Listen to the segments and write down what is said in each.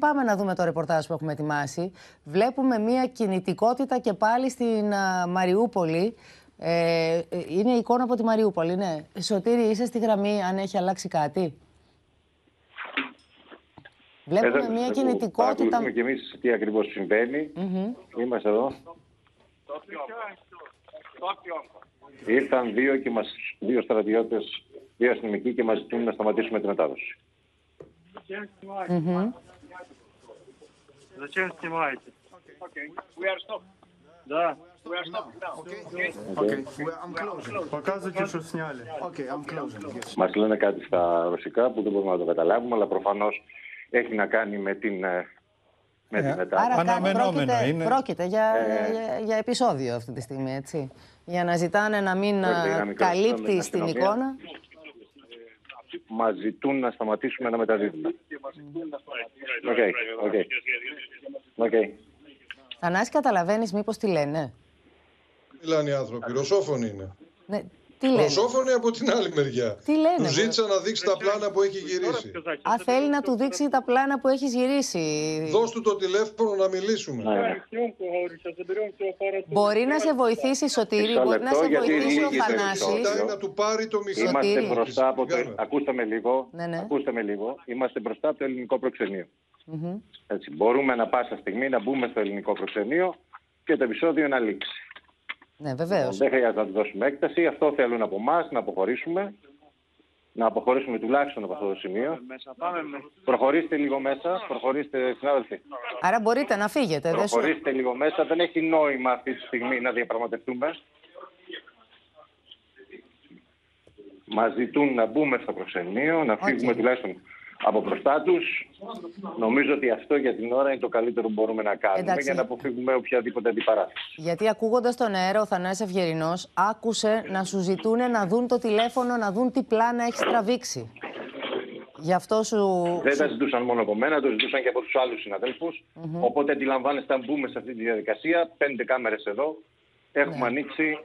πάμε να δούμε το ρεπορτάζ που έχουμε ετοιμάσει. Βλέπουμε μια κινητικότητα και πάλι στην Μαριούπολη. Είναι η εικόνα από τη Μαριούπολη, ναι. Σωτήρη, είσαι στη γραμμή, αν έχει αλλάξει κάτι? Βλέπουμε μια κινητικότητα. Παρακολουθούμε και εμείς τι ακριβώς συμβαίνει. Είμαστε εδώ. Ήρθαν δύο στρατιώτες, δύο αστυνομικοί και μας ζητούν να σταματήσουμε τη μετάδοση. Зачем снимаете? We are stopped. Да. We are stopped now. Okay, I'm closing. Показывайте, что сняли. Okay, I'm closing. Yes. Μας λένε κάτι στα ρωσικά που δεν μπορούμε να το καταλάβουμε, αλλά προφανώς έχει να κάνει με την μετάδοση. Άρα αναμενόμενο είναι. Πρόκειται για επεισόδιο αυτή τη στιγμή, έτσι. Για να ζητάνε να μην καλύπτει στην εικόνα. Μας ζητούν να σταματήσουμε να μεταδίδουμε. Οκ. Θανάση, καταλαβαίνεις μήπως τι λένε? Μιλάνε οι άνθρωποι, ρωσόφωνοι είναι. Ναι, τι λένε? Ρωσόφωνοι από την άλλη μεριά. Τι λένε? Του ζήτησα να δείξει τα πλάνα που έχει γυρίσει. Α, θέλει να του δείξει τα πλάνα που έχεις γυρίσει. Δώσ' του το τηλέφωνο να μιλήσουμε. Μπορεί να σε βοηθήσει, Σωτήρη, μπορεί να σε βοηθήσει ο Θανάσης. Κοιτάει να του πάρει το μισό. Είμαστε μπροστά από το... Πήγαμε. Ακούστε με λίγο. Είμαστε μπροστά από το ελληνικό προξενείο. Έτσι, μπορούμε να πάσα στιγμή να μπούμε στο ελληνικό προξενείο και το επεισόδιο να λήξει. Ναι, βεβαίως. Δεν χρειάζεται να του δώσουμε έκταση. Αυτό θέλουν από εμάς, να αποχωρήσουμε. Να αποχωρήσουμε τουλάχιστον από αυτό το σημείο. Προχωρήστε λίγο μέσα. Προχωρήστε, συνάδελφοι. Άρα μπορείτε να φύγετε. Προχωρήστε λίγο μέσα. Δεν έχει νόημα αυτή τη στιγμή να διαπραγματευτούμε. Μας ζητούν να μπούμε στο προξενείο, να φύγουμε τουλάχιστον από μπροστά τους. Νομίζω ότι αυτό για την ώρα είναι το καλύτερο που μπορούμε να κάνουμε για να αποφύγουμε οποιαδήποτε αντιπαράθεση. Γιατί ακούγοντας τον αέρα, ο Θανάσης Ευγερινός άκουσε να σου ζητούν να δουν το τηλέφωνο, να δουν τι πλάνα έχεις τραβήξει. Γι' αυτό δεν τα ζητούσαν μόνο από μένα, το ζητούσαν και από τους άλλους συναδέλφους. Οπότε αντιλαμβάνεστε, αν μπούμε σε αυτή τη διαδικασία, 5 κάμερες εδώ, έχουμε ανοίξει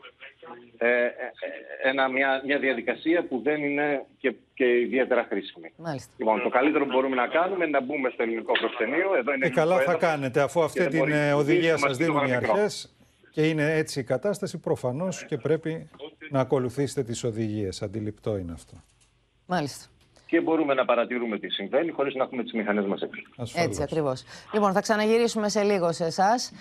μια διαδικασία που δεν είναι και ιδιαίτερα χρήσιμη. Μάλιστα. Λοιπόν, το καλύτερο που μπορούμε να κάνουμε είναι να μπούμε στο ελληνικό προξενείο. Εδώ είναι καλά θα κάνετε, αφού αυτή την οδηγία σας δίνουν οι αρχές και είναι έτσι η κατάσταση, προφανώς και πρέπει να ακολουθήσετε τις οδηγίες. Αντιληπτό είναι αυτό. Μάλιστα. Και μπορούμε να παρατηρούμε τι συμβαίνει χωρίς να έχουμε τις μηχανές μας έξω. Έτσι ακριβώς. Λοιπόν, θα ξαναγυρίσουμε σε λίγο σε εσάς.